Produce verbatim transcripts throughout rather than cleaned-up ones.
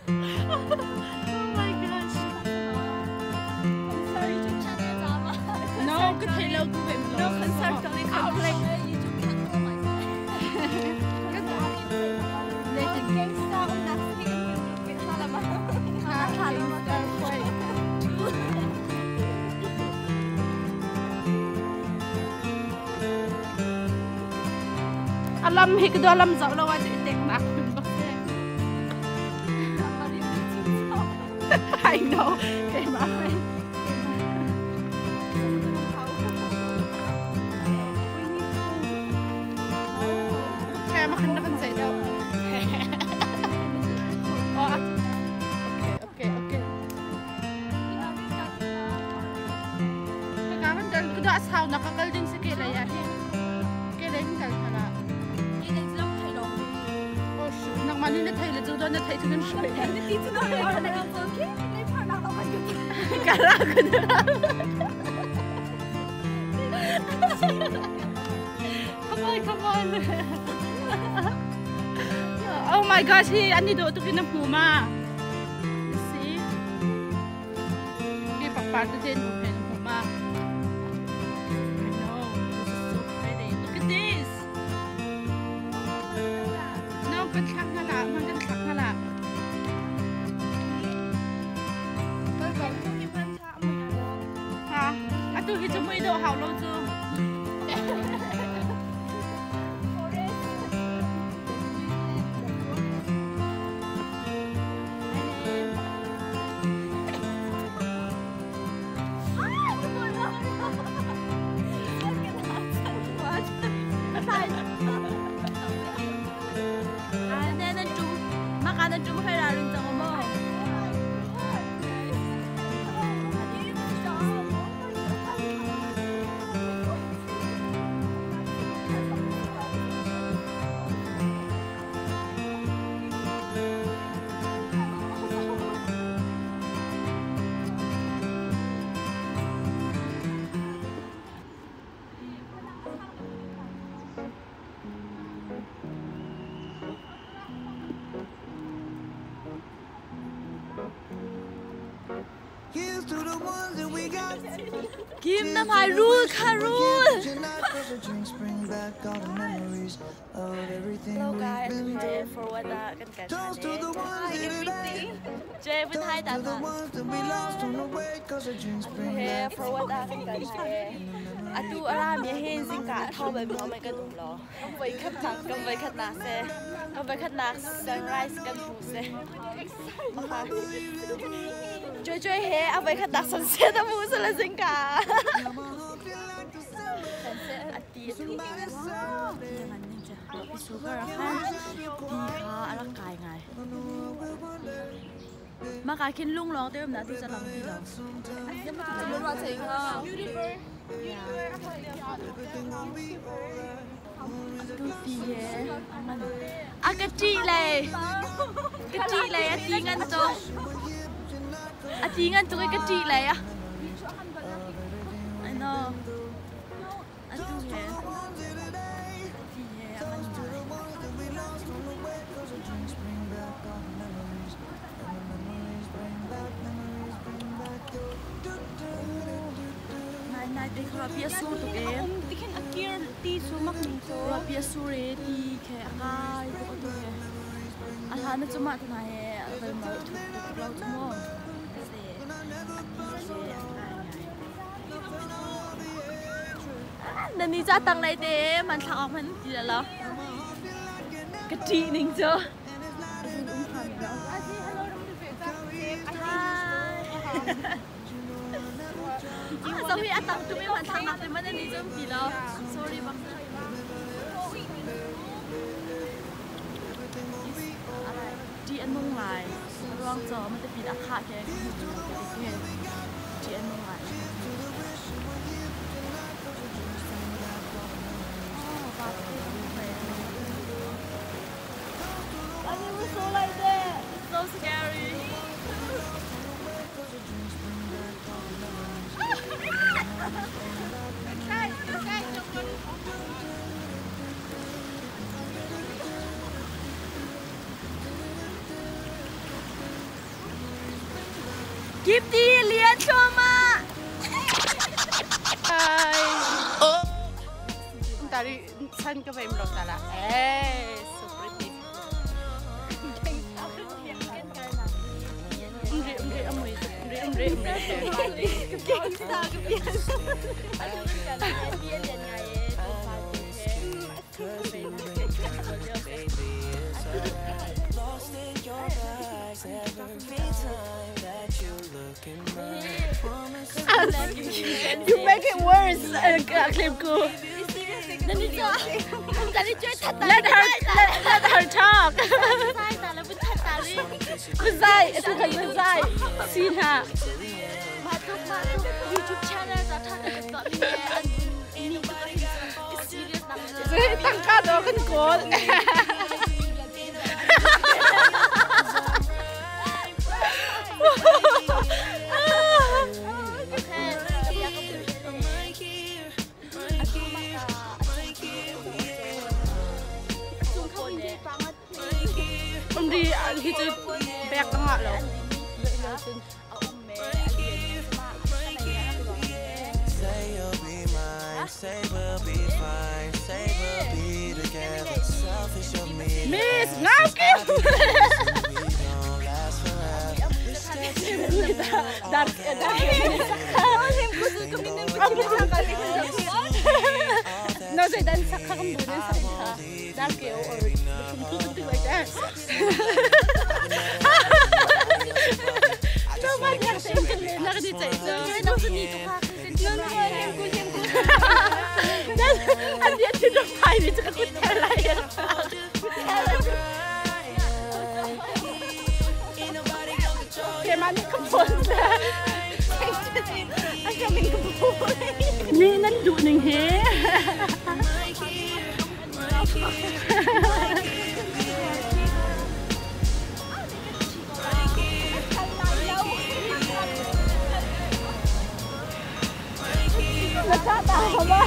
my gosh. Sorry, YouTube channel drama. No, cứ thấy lâu cứ vậy mà. No concern, don't need conflict. YouTube channel like Để tình gangsta und das Ding geht mal aber. ha ha quay. Alam hi cái đó alam dạo lâu anh tek nak mình bác xe. I know. Cái mà phải. Kaya makanda kan say daw. Oh, okay, okay, okay. Kakakan dal ko da asaw nakakalding si Kela ya. Kela yung dal hala. Oh, nang manila tayo la judo na tayo tunan siya. Dito na ako na lang okay. May parang ako mag Kala ko na. Come on, come on. Oh my gosh, he ani do to kinapuma. You see? He pakparto din mo kinapuma. I know. This is so pretty. Look at this. No, kansak na la. Kansak na la. Ha? Ato hito mo ito hao lo zu. Kim Nam Hai rule ka rule. Hello guys, I'm here for what I can get. Hi everything. Jay with hi that one. I'm here for what I can get. Atu aram ye hen sing ka thau bai mo mai ka dum lo. Am vai khat nak kam vai khat nak se. Am vai khat nak sunrise kan hu se. Joy joy he am vai khat nak sunset am hu se la sing ka. Ati tu. Sugar kan di ha ala kai ngai. Mà cái khiến lung ló tới hôm đó tôi sẽ làm gì đâu. Nhưng mà tôi muốn vào thành ha. Tôi gì vậy? À cái chị này, cái chị này anh chị ngăn tôi. Anh chị ngăn tôi cái chị này à? I know. Anh tôi gì? Di rapia su tu ke di kan akir ti su mak ni so rapia su re ti ke akai ko tu ke ala na chuma tu na he vel ma tu tu lau tu mo se na ni cha tang nai te man thang ok man ti la lo ka ti ning cho sao khi anh tặng chúng mình hoàn thành thì mới nên đi zoom gì đâu sorry bác chị anh mong lại loang giờ mà tôi bị đã khát cái chị anh mong lại anh was so like that so scary. Give the Lian Choma. Hi. Oh. Tadi san ka ba imlog tala? Eh, so pretty. Umri umri amoy. Umri umri umri. Gangsta kebiasa. Aduh, kan dia dia ngaye tu You make it worse. Clip ko. Let her let, let her talk. Bezai, itu kan bezai. Sina. Matuk matuk YouTube channel tak tak tak ni ini serius nak. Saya tangkap dong kan kod. Umri itu banyak tengah loh. Miss, ngakif. Dark, dark. No, so then sakha kam dune sa dark or something like that. No, but yes, nakadi chay. So, no, so dito ka. No, no, hemku hemku. At the end of the five, it's a good tell. Okay, man, come on. I'm coming to boy. Ni nandun ng he. Natatawa ba?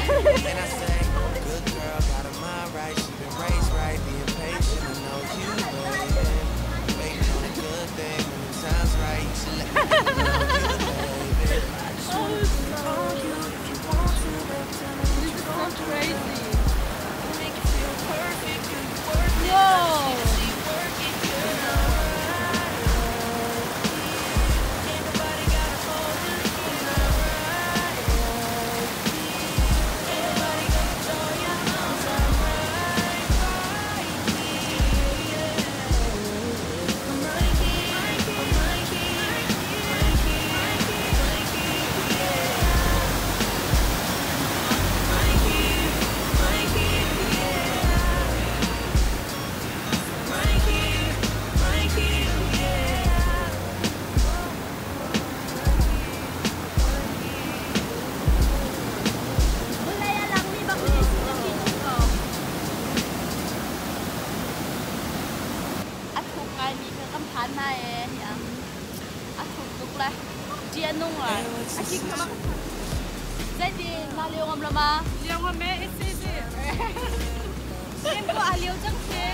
Dia nung ah, asyik sama. Jadi naliw ngam lama. Liw ngam eh, isi isi. Em ko aliw jang se.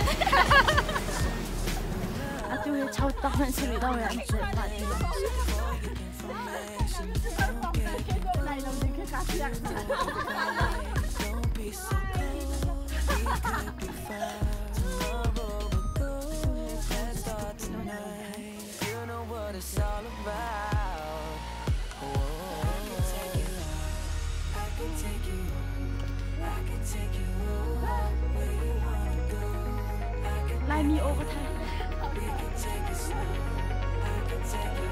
Atu ye chau tak man siri daw yan se pati. Lai lam din ke kasiak. It's all about. Oh, I can take you, I can take you, I can take you where you wanna go. I can line me over time. We can take it slow. I can take you.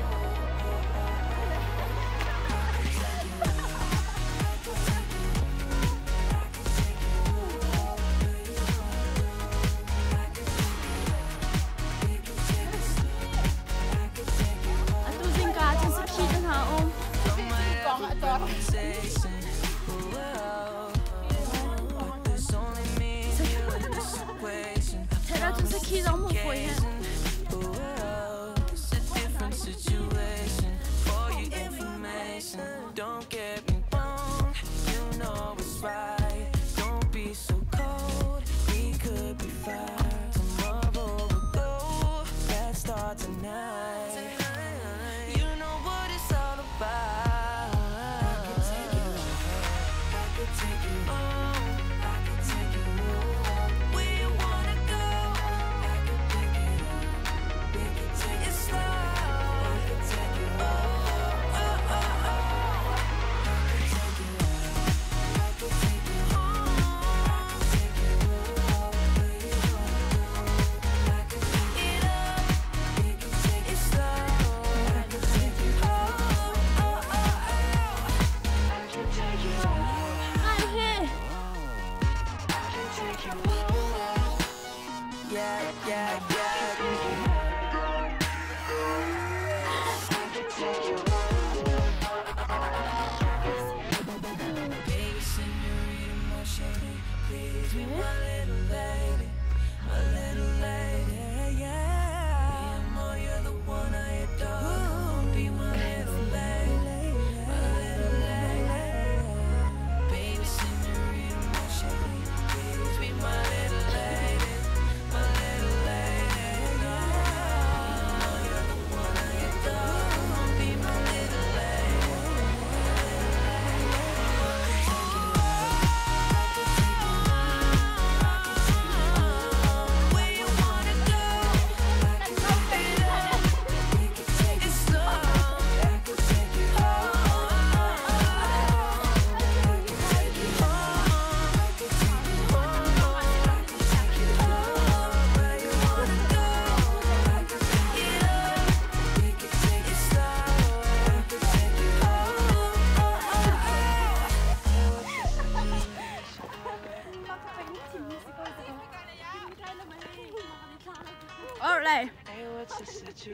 Don't get me wrong, you know it's right. Don't be so cold, we could be fine. Tomorrow we'll go, let's start tonight. You know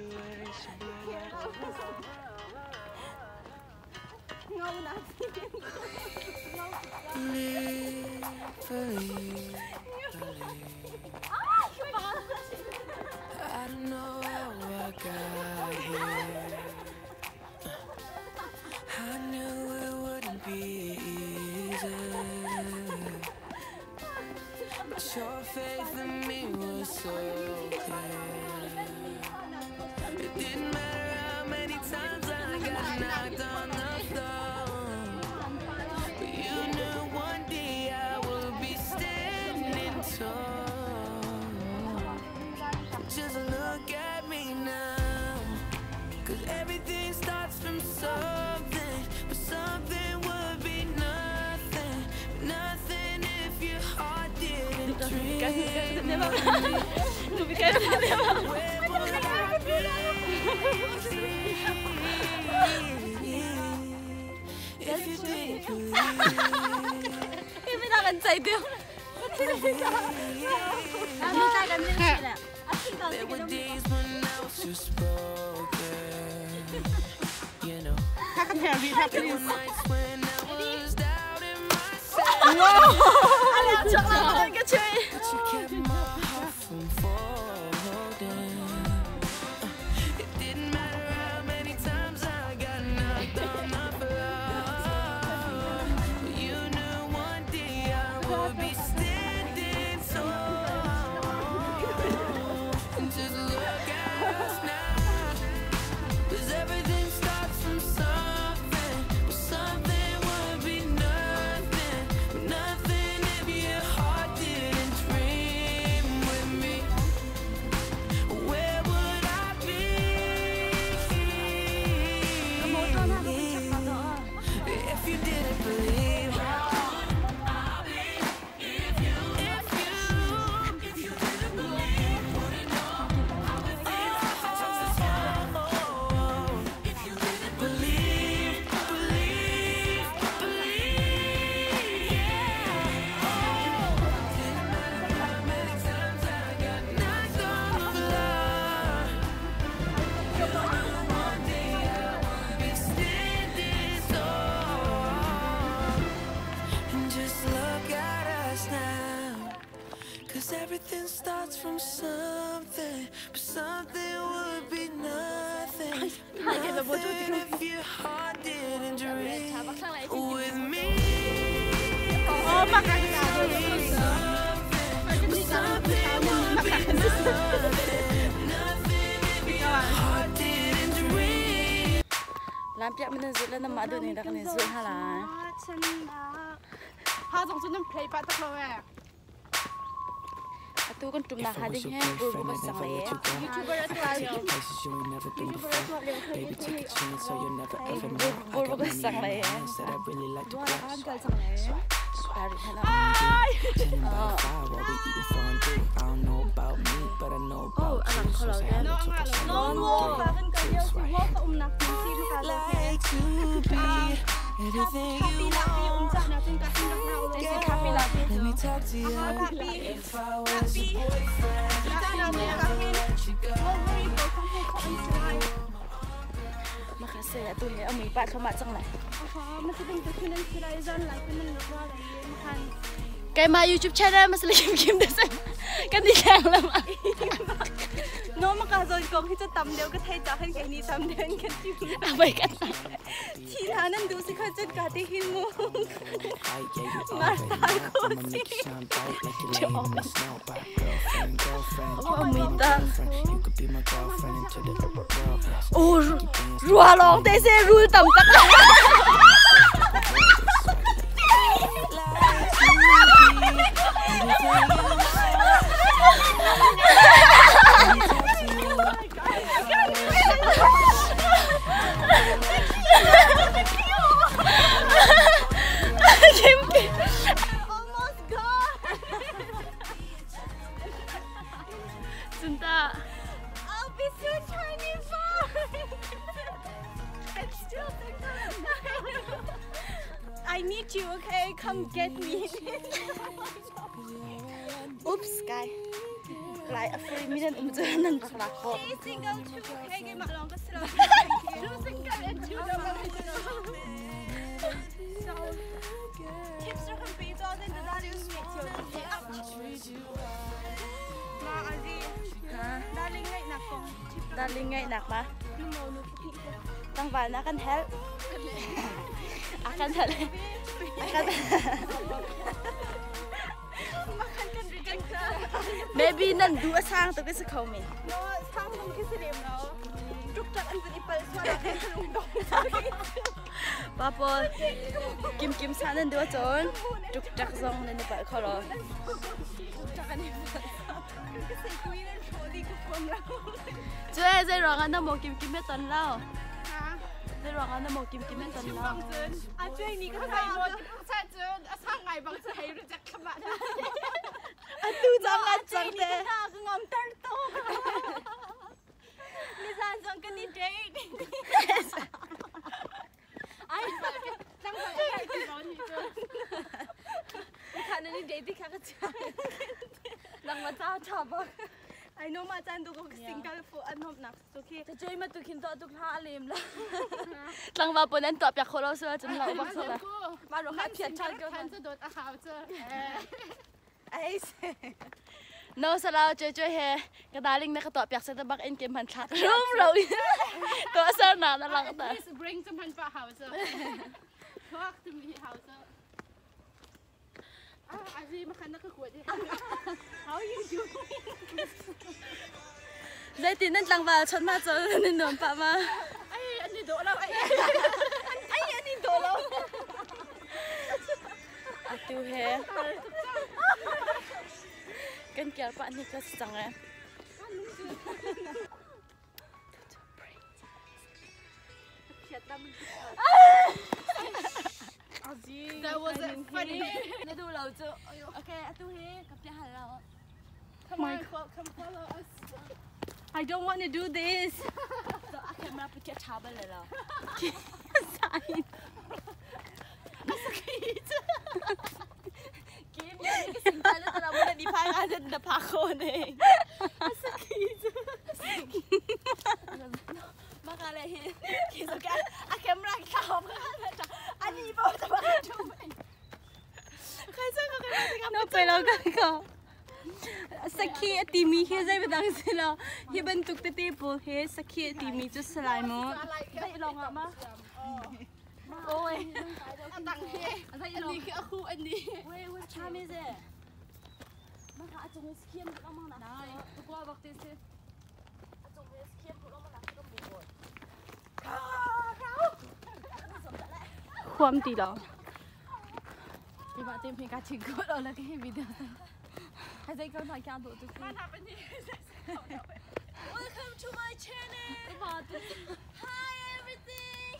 Believe, believe, I don't know how I got here. I knew it wouldn't be easy, but your faith in me was so clear. It didn't matter how many times I got knocked on the floor, but you knew one day I would be standing tall. Just look at me now, 'cause everything starts from something, but something would be nothing, nothing if your heart didn't dream. Where would I be if you didn't believe? ไม่ได้กันใจเดียวไม่ได้กันไม่ได้แหละ There were days when I was just broken, you know. There were nights when I was doubting myself. But you kept my heart from folding. Uh, It didn't matter how many times I got knocked on the floor, but you knew one day I would be standing tall. And just look at us now, 'cause everything starts from something, but something would be nothing, nothing if your heart didn't dream with me. Where would I be if you didn't believe? If you, if you didn't believe, wouldn't know. If you didn't believe, believe, believe, yeah. Didn't matter how many times I got knocked on the floor, you knew one day I would be standing tall. And just look at us now, 'cause everything starts from something, but something would be nothing, nothing if your heart didn't dream with me. Something, but something would be nothing, nothing if your heart didn't dream. ร้านเปียกมันจะสุดแล้วน้ำมาดูนี่แล้วกันนี่สุดฮะล่ะฉันหาสองจุดน้ำเพลย์ปะตะโกแหวกอะตู้กันจุ่มหน้าหาดิแห้งกูกูมาสั่งเลยยูทูบเบอร์ตัวเดียว Places you ain't never been before. Baby, take a chance, so you'll never ever know. I Bul- got bul- many sang lại. hands that I really like to ว่าร้าน grasp. เกิดสั่งไหนตาดิฮะล่ะ Sitting by the fire while we eating fondue. I don't know about me, but I know about you. So say hello to the sun. น้องวัวฟ้ากันเกิดเดียวสิวัวก็อุ้มนักมีซีมกันเลย Like to be everything ปี you นักปีอุ้ม want. จับนะจึงกัดที่นักเราเลยเจสซี่คาเฟ่ลาเต้ Let me talk to you. If I was your boyfriend, จ้าเราเนี่ยกัดที่ let you go. ว่าไม่โกงให้เขาอินสไลด์มาคาเซ่อะตู้เนี้ยเอามือปาดเข้ามาจังไหนอ๋อมันจะเป็นตัวที่นั่นคือไรซันไลฟ์เป็นมันรู้ว่าอะไรมันคันไกมา YouTube channel มาสลิมคิมเดซันกันดีแข่งแล้วมาน้องมากาโดนกงที่จะตำเดียวก็เทจับให้แกนี่ตำเดินกันที่เอาไปกันทีท่านั้นดูสิเขาจุดกาที่หินมุง Fight, yeah, you already know. I'ma make you shine bright like you're laying in the snow. By girlfriend, girlfriend, you could be my girlfriend. You could be my girlfriend into the world. โอ้รัวร้องเตเซ่รูต่ำตัก almost gone จุนตา I'll be so tiny fine and still think I need you okay come get me Oops guy lại free minan um chu nan bakla ko single two kay kay malong ka sila. Two single and two double. So tips are complete all in the value sweet you. Ma ali. ha Daling ngay na ko. daling ngay nak ma No no. tang van akan help akan help akan Makan kan reject ka. maybe nan dua sang to kasi khau min No, sang nung kisirim no. Truk tak an pati pal swara kan nung dong. papo kim kim sa nan dua chon tuk tak zong nan pa kholo Truk tak an pal. Kasi kuya na choli ko pom ra. chue zai rong an mo kim kim me ton lao Ha? zai rong an mo kim kim me ton lao อาช่วยนี่ก็ใส่หมดใส่เจอสร้างไงบางจะให้รู้จักขมาได้ atu jang an chang นี่ te ก็น่าก็งอมตั้งโตนี่ซานจังกันนี่เดทไอ้จังจังจังไอ้ที่ร้อนอยู่จ้ะนี่ค่ะนี่เดทที่ข้าก็จะนังมาจ้าชอบอ่ะไอ้น้องมาจันดูก็ซิงเกิลฟูอันนบหนักสุขีจะช่วยมาตุกินตัวตุกลาเลมละตังว่าปนันตัวเปียกโคโลเสือจนเราบักโซละมาลงให้เพียรชันก็ท่านจะโดนอาหารเจอไอ้เซ่โน้สลาวช่วยช่วยเฮกระดาลิงในกระตัวเปียกเสตบักเอ็นเกมพันชักรูมเราตัวเสือหนาตลังแต่ Please bring some hand for house. Talk to me house. Ah, Aji makan nak kuat je. How you doing? ได้ตีนั่นตังว่าชนมาเจอหนึ่งหนุ่มปะมา Ay, ani do law ay. Ay, ani do law. อะตูเฮกันเกี่ยวปะนี่ก็จังเลย That wasn't funny. นี่ดูเราจะโอเคอะตูเฮกับจะหันเรา Come on, come follow us. I don't want to do this. ตัวอะแคมราไปเก็บชาบันเลยเรา Sign. กินเนี่ยนี่ก็สิ่งใจแล้วแต่เราไม่ได้ดีพายงานจะดับพาโคนเองสกีจ้มากันเลยฮิคิดสกันอะแคมราข่าวมาอันนี้บอกจะมาดูไหมใครจะเขาใครจะทำ No, pero kako. Sakhi atimi he zai badang sila. He bentuk te table he sakhi atimi chu salai mo. ได้ลองอ่ะมาโอ้ยตังเฮอันนี้คือคู่อันนี้เว้ยว่าชาไม่เซ่มาค่ะอาจจะมีสเคียนก็มาหนักทุกว่าบอกตีสิอาจจะมีสเคียนก็มาหนักก็บุบความดีแล้วพี่มาเต็มเพลงการชิงก็เราแล้วก็ให้วิดีโอให้ใจกันถ่ายการดูทุกคน Welcome to my channel Hi everything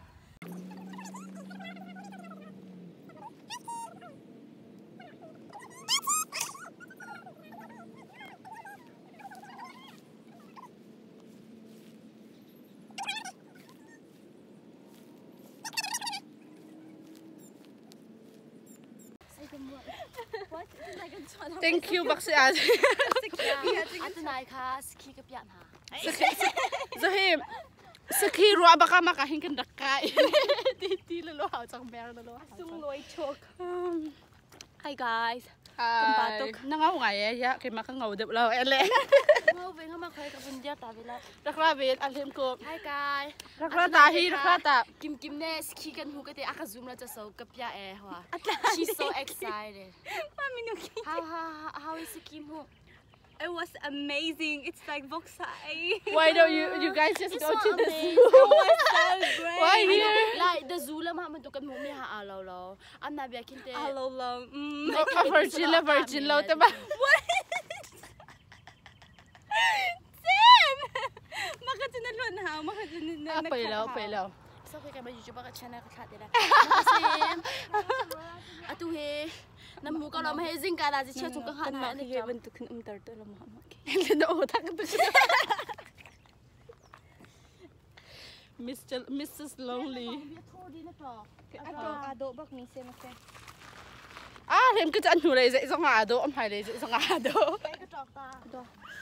Thank you, Baksi Az. อาจจะนายค่ะสกีกับยันหา Zahim, sakhi ruwa baka makahingan dakay. Titi lalo how chang bear lalo. Sung loi chok Hi guys. Hi. Nangaw nga eh, ya kay makangaw dep law ele. เมื่อเวงเข้ามาเคยกับคุณเดียตาเวลา Rakla bit alim ko. Hi guys Rakla tahi rakla ta. กิมกิมเน่สกีกันหูกันเตะอากาซูมแล้วจะโซกับยาแอร์ว่ะ She's so excited Mami nuki. How how how is the kimหู It was amazing. It's like Voxai. Why don't you you guys just It's go so to the amazing. zoo? It was so great. Why here? Like the zoo ละมามันตุกันหูมีหาอาเราเราอันน่ะเบียกินเตะ Hello, love. Mm. A virgin, a virgin, low taba. Sam! Makatunalon ha? Makatunalon. Ah, pailaw, pailaw. So kaya ba YouTube ka channel ka chat nila kasi atu he namu ka lam hazing ka la ji che chung ka han ha ni Kaya bentuk ng umtar to lang mo. Nautak ito siya. Mister Missus Lonely. Ato ado bak ni Sam. Ah, เห็นก็จะหนูเลยจะอีสงาดูอมหายเลยจะอีสงาดูไอ้กระจอกตาดู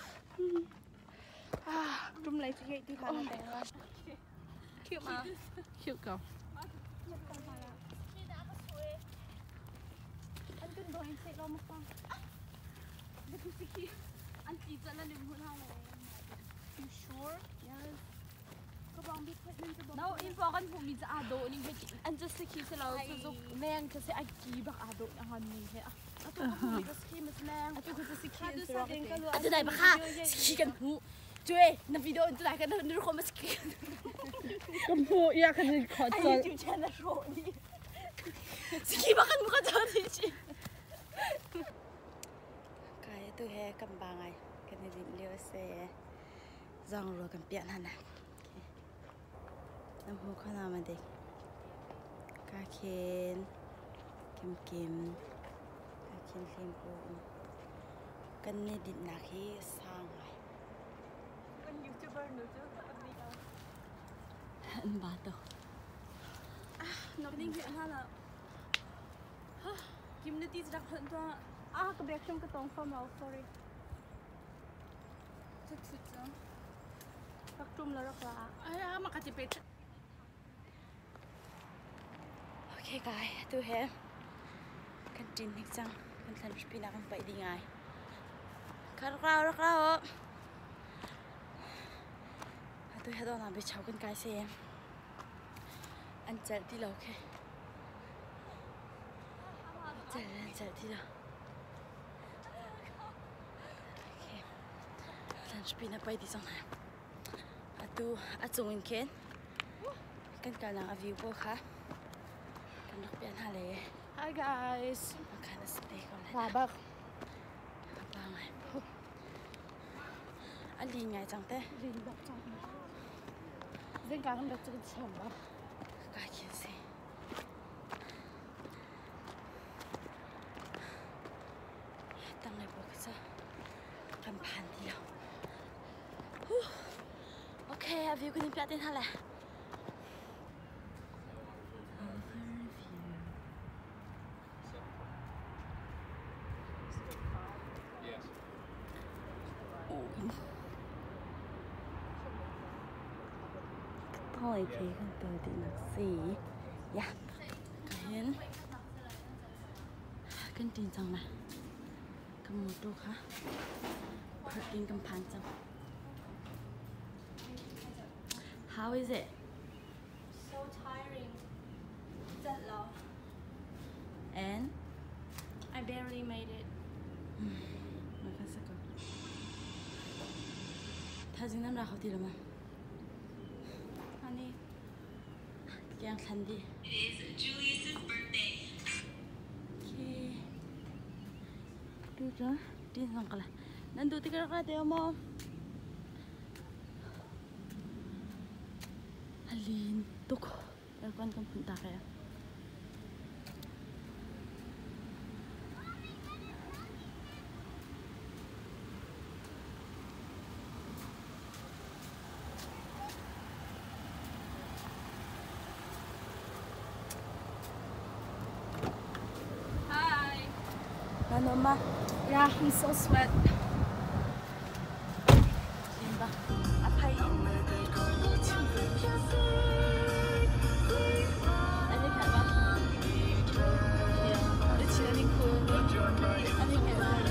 จุ่มอะไรที่ที่ทานแต่งว่าคิวมาคิวเก่าอันเป็นโดยเสร็จเรามาฟังนี่คือสิคีอันจีจะแล้วลืมพูดอะไร You sure? Yes. ก็บองบิ๊กเพื่อนจะบอก no info kan pu mi za ado ni he an just si ki se lo so zo neng ka se aki bak ado ang han ni he อ่ะตัวก็พูดก็สกีมันแรงอ่ะตัวก็จะสกีดูสแสระดงก็รู้อาจจะได้ปะค่ะสกีกันหูช่วยในวิดีโอจะได้กันนึกคนมาสกีกันก็พูอยากจะขอไอ้จอยูทูบชาแนลโชว์นี่สกีบ้ากันมุกจะดีจีกายตัวแฮกำบังไงกันในดินเลี้ยวเซ่จองรัวกันเปียนหันนะน้ำหูข้าวนามันเด็กกาเคนเค็มเค็มกาเคนเค็มปูกันในดินนักที่สร้างไงเป็นยูทูบเบอร์หนูจะอันนี้เอาอันบาโตนกนิ่งเพียงท่าละกิมนาทีจะรักเพื่อนตัวอ่ะก็เบรกช่วงกระตงฟอร์มเอา sorry ชุดชุดจังรักจุ่มแล้วรักละเอ้ยมากะจิเป็ดโอเคกายตัวแฮกันจินนิกจังกันทันปีนักกันไปดีไงคาร์กราวรักเราตัวแฮตอนนั้นไปเช่ากันกายเสียอันเจ็ดที่เราโอเคเจ็ดอันเจ็ดที่เราโอเคทันปีนักไปดีจังนะอะตัวอะจงอินเคนกันกำลังอวิวพวกค่ะกันนักเปลี่ยนหาเลย hi guys มาคันสเต็กก่อนเลยลาบักบางไงอันลีไงจังเต้ลินบักจังเรื่องการทำแบบจะเป็นฉ่ำบักกายเขียนสิตั้งในโปรกจะกำพันเดียวโอเคอวิวกันนี่เปลี่ยนท่าแหละ thôi thì con từ thì là gì dạ cái hiến cái tin rằng này cầm một đôi khá thật tin cầm phán rằng how is it so tiring จัดแล้ว and I barely made it mà cái sao cơ thay dính năm nào không thì được mà honey แกงคันดิ It is Julius's birthday. โอเคดูจ้ะดีสังกัดละนั่นดูที่กระไรเดียวมองฮัลลินตุกแล้วก่อนกำพุ่นตาแกนั่นมา yeah I'm so sweat จริงปะอภัยอันนี้แข็งปะเดี๋ยวดิฉันนี่คืออันนี้แข็งปะ